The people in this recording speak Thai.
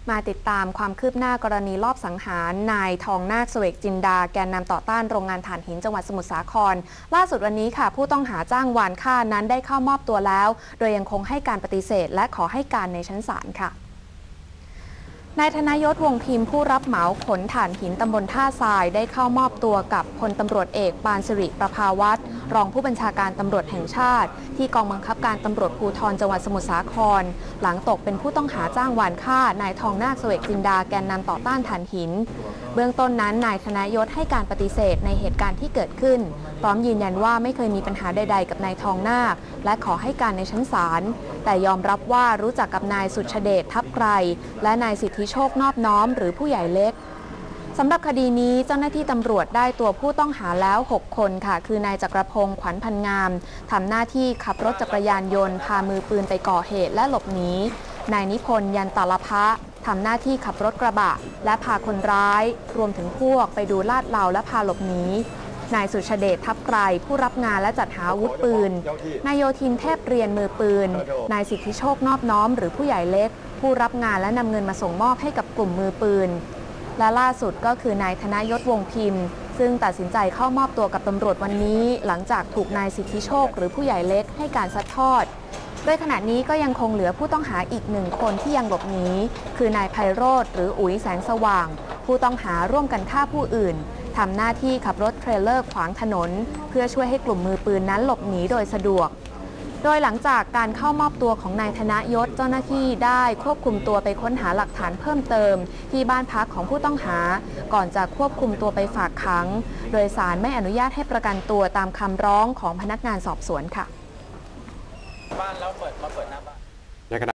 มาติดตามความคืบหน้ากรณีลอบสังหารนายทองนาคเสวกจินดาแกนนำต่อต้านโรงงานถ่านหินจังหวัดสมุทรสาครล่าสุดวันนี้ค่ะผู้ต้องหาจ้างวานฆ่านั้นได้เข้ามอบตัวแล้วโดยยังคงให้การปฏิเสธและขอให้การในชั้นศาลค่ะนายธนยศวงศ์พิมพ์ผู้รับเหมาขนถ่านหินตำบลท่าทรายได้เข้ามอบตัวกับพลตำรวจเอกปานสิริประภาวัฒน์รองผู้บัญชาการตำรวจแห่งชาติที่กองบังคับการตำรวจภูธรจังหวัดสมุทรสาครหลังตกเป็นผู้ต้องหาจ้างวานฆ่านายทองนาคเสวกจินดาแกนนำต่อต้านถ่านหินเบื้องต้นนั้นนายธนยศให้การปฏิเสธในเหตุการณ์ที่เกิดขึ้นพร้อมยืนยันว่าไม่เคยมีปัญหาใดๆกับนายทองนาคและขอให้การในชั้นศาลแต่ยอมรับว่ารู้จักกับนายสุชเดชทับไกรและนายสิทธิโชคนอบน้อมหรือผู้ใหญ่เล็กสำหรับคดีนี้เจ้าหน้าที่ตำรวจได้ตัวผู้ต้องหาแล้ว6คนค่ะคือนายจักรพงศ์ขวัญพันงามทำหน้าที่ขับรถจักรยานยนต์พามือปืนไปก่อเหตุและหลบหนีนายนิพนธ์ยันตาลภะทำหน้าที่ขับรถกระบะและพาคนร้ายรวมถึงพวกไปดูลาดเลาและพาหลบหนีนายสุชเดชทับไกรผู้รับงานและจัดหาอาวุธปืนนายโยธินเทพเรียนมือปืนนายสิทธิโชคนอบน้อมหรือผู้ใหญ่เล็กผู้รับงานและนำเงินมาส่งมอบให้กับกลุ่มมือปืนและล่าสุดก็คือนายธนยศวงศ์พิมพ์ซึ่งตัดสินใจเข้ามอบตัวกับตำรวจวันนี้หลังจากถูกนายสิทธิโชคหรือผู้ใหญ่เล็กให้การซัดทอดโดยขณะนี้ก็ยังคงเหลือผู้ต้องหาอีก1คนที่ยังหลบหนีคือนายไพโรจน์หรืออุ๋ยแสงสว่างผู้ต้องหาร่วมกันฆ่าผู้อื่นทำหน้าที่ขับรถเทรลเลอร์ขวางถนนเพื่อช่วยให้กลุ่มมือปืนนั้นหลบหนีโดยสะดวกโดยหลังจากการเข้ามอบตัวของนายธนยศเจ้าหน้าที่ได้ควบคุมตัวไปค้นหาหลักฐานเพิ่มเติมที่บ้านพักของผู้ต้องหาก่อนจะควบคุมตัวไปฝากขังโดยศาลไม่อนุญาตให้ประกันตัวตามคำร้องของพนักงานสอบสวนค่ะบ้านแล้วเปิดหน้าบ้าน